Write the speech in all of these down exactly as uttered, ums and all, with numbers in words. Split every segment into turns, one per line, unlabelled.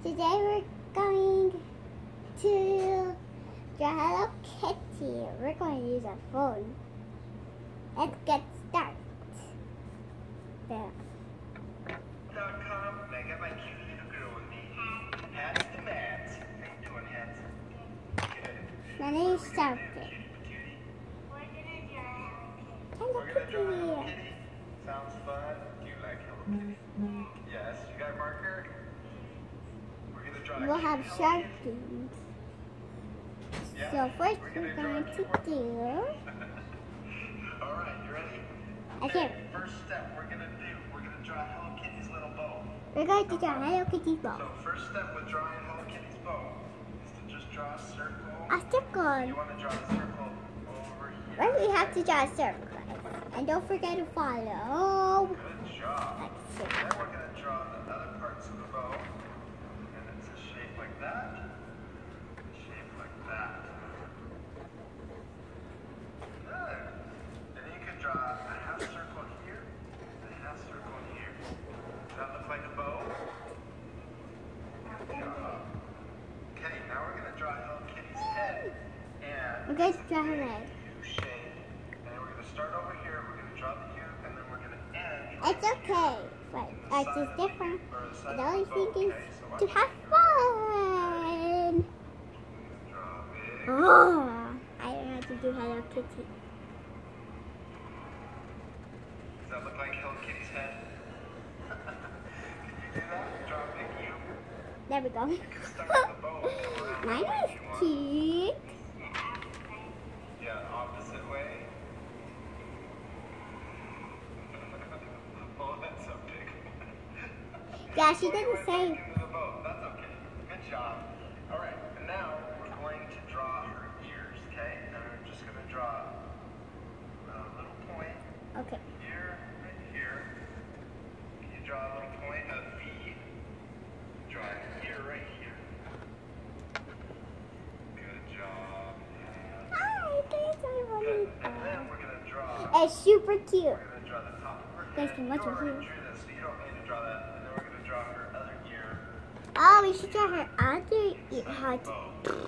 Today we're going to draw Hello Kitty. We're going to use our phone. Let's get started. There.
Dot com. I got my cute little girl with me. Hats to Matt. How you doing, Hats? Good.
My name is Sarah. Hello
We're gonna draw Hello
Kitty.
Kitty. Sounds fun. Do you like Hello Kitty? Yes. You got a marker? We're gonna draw.
We'll have
Hello
shark
Kitty.
fins.
Yeah?
So first
We're
we're
gonna
going
draw
to
a
do.
All right. You ready?
Okay.
First step we're gonna do. We're gonna draw Hello Kitty's little bow.
We're going to draw Hello Kitty's bow.
So first step with drawing Hello Kitty's bow is to just draw a circle.
A circle.
You want to draw the circle over here.
First we have to draw a circle. And don't forget to follow.
Good job.
Like so.
Then we're going to draw the other parts of the bow. And it's a shape like that. A shape like that. Good. And then you can draw a half circle here and a half circle here. Does that look like a bow? Good job. Okay, now we're going to draw Hello Kitty's head. And
We're going to draw her head.
U shape. And then we're going to start over here. We're going to draw the U, and then we're going to end.
It's okay, but ours is different.
Or the side
And the
of
only
the bow,
thing is
okay? So
to
watch.
have fun.
Draw big.
Oh, I don't know how to do Hello Kitty.
Does that look like Hello Kitty's head? Can you do that? Draw a big U.
There we go.
You can start with the bow and go around the
Mine
way
is
if you want.
cute.
Yeah, opposite way. Oh, that's so big.
Yeah, she
Oh,
did
you
the
went
same.
back into the bow. That's okay. Good job. All right, and now we're going to draw her ears, okay? And we're just going to draw a little point
Okay.
here, right here. Can you draw a little point, a V? Draw an ear right here. Good job.
Hi, guys, I
Good.
want
And
to.
then we're going to draw.
It's super cute.
We're going to draw the top of her
Guys,
head.
can
You
watch her
already
here.
drew this, so you don't need to draw that. And then we're going to draw her other ear.
Oh, we should draw her other ear. How to-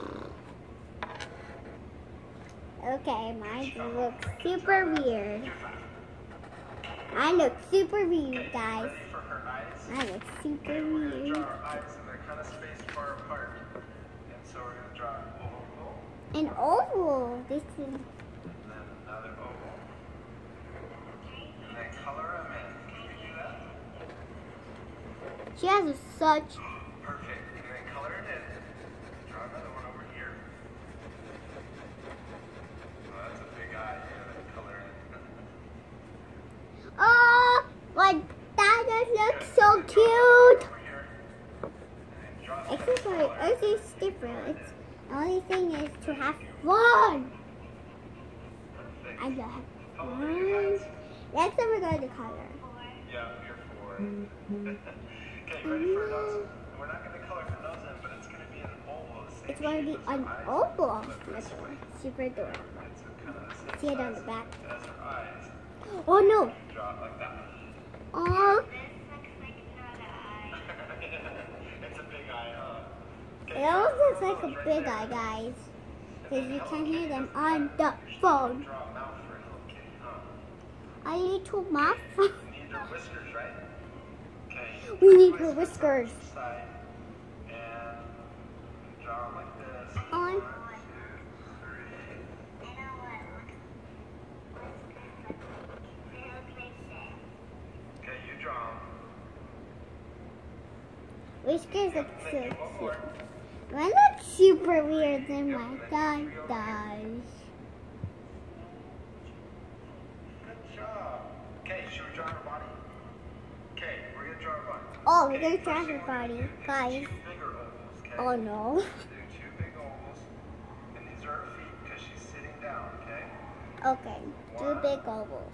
Okay, mine looks super weird. I look super weird, guys.
Ready for her eyes?
I look super
Okay, we're going to
weird.
draw her eyes, and they're kind of spaced far apart. And so we're going to draw an oval,
An oval. This is.
and then another oval. And then color them in. Can you do that?
She has a such.
Perfect. And then color it in. Draw another one over here. Oh, that's a big eye. You gotta color in.
Oh, like that does look
Good.
so
And then draw
cute.
over here. And then draw the
Except for
color.
ours is different. It's, the only thing is to have fun.
Perfect.
I love
How
fun.
old are you guys?
Next time we're going to color.
Yeah, you're four. Okay, you ready for a nose? We're not going to color her nose in, but it's going to be an oval. the same
It's going to be
shape as
an
her eyes.
oval.
Look
That's
this way.
super adorable.
It's kind of the same
See it on
size
the back.
as her eyes.
Oh no.
You draw it like that.
Oh,
It's a big eye, huh?
it almost looks like a big eye, guys. Because you can hear them on the phone.
Draw a mouth for a little kitty, huh?
A little muff.
You need her whiskers, right? Okay.
We need her whiskers.
Side. And draw them like this.
On.
One, two, three. Okay, you draw them.
Whiskers look so cute. Mine looks super weird than my dog does.
Good job. Okay, should we draw her body? Okay, we're gonna draw her body.
Oh, we're
Okay,
gonna draw
first
her
thing we're gonna
body,
do is
guys.
Two bigger ovals, okay?
Oh no.
Do two big ovals, and these are her feet because she's sitting down, okay?
Okay, two big ovals.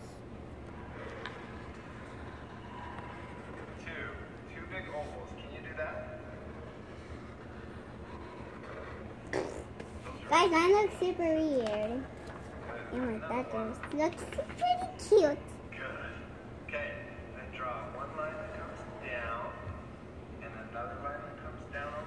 Two, two big ovals. Can you do that?
Guys, mine looks super weird. Oh my god, those looks pretty cute.
Good. Okay, then draw one line that comes down, and another line that comes down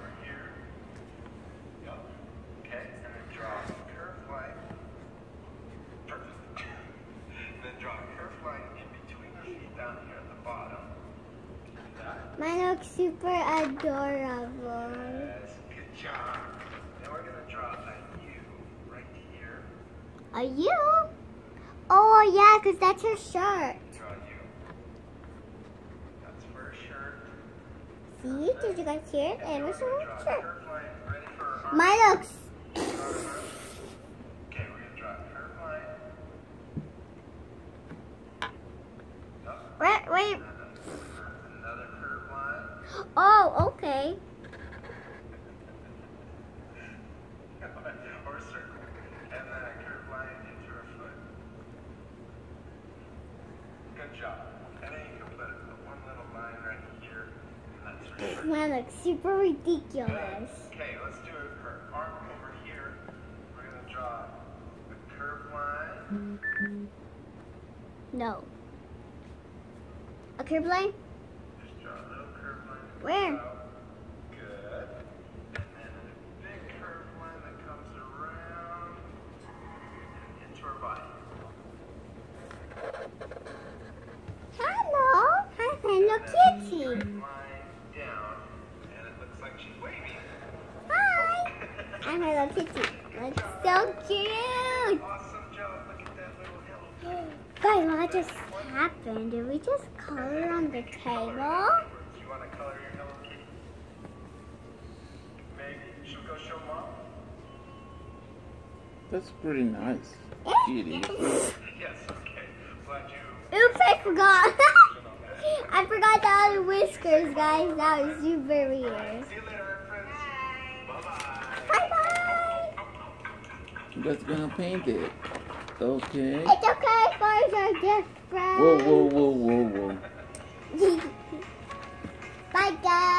looks super adorable.
Yes, good job. Now we're gonna draw a U right here.
A U? Oh yeah, cause that's her shirt.
Draw a U. That's for her shirt.
See? Did you guys hear it? And what's
We're
her
gonna draw a
shirt?
curved line. Ready for her arm?
Mine looks.
Draw her arm. Okay, we're gonna draw a curved line. Up.
Wait, wait.
Another curved line.
Oh, okay.
Or a circle. And then a curved line into her foot. Good job. And then you can put one little line right here. And that's her shirt.
Mine looks super ridiculous.
Okay, let's do her arm over here. We're going to draw a curved line.
No. A curb line?
Just draw a little curved line. that
Where?
comes out. Good. And then a big curved line that comes around into her body.
Hello. Hi, Hello
And then a
Kitty.
straight line down. And it looks like she's waving.
Hi. I'm Hello Kitty. That's so cute.
Awesome job. Look at that little Hello Kitty.
Guys, what just happened? Did we just color on the table?
Do you want to color your Hello Kitty? Maybe. Should we go show Mom?
That's pretty nice, Kitty.
Yes, okay. Glad you...
Oops, I forgot. I forgot the other whiskers, guys. That was super weird.
See you later, friends. Bye-bye.
Bye bye.
You guys gonna paint it. Okay.
It's okay, colors are different.
Whoa, whoa, whoa, whoa, whoa.
Bye, guys.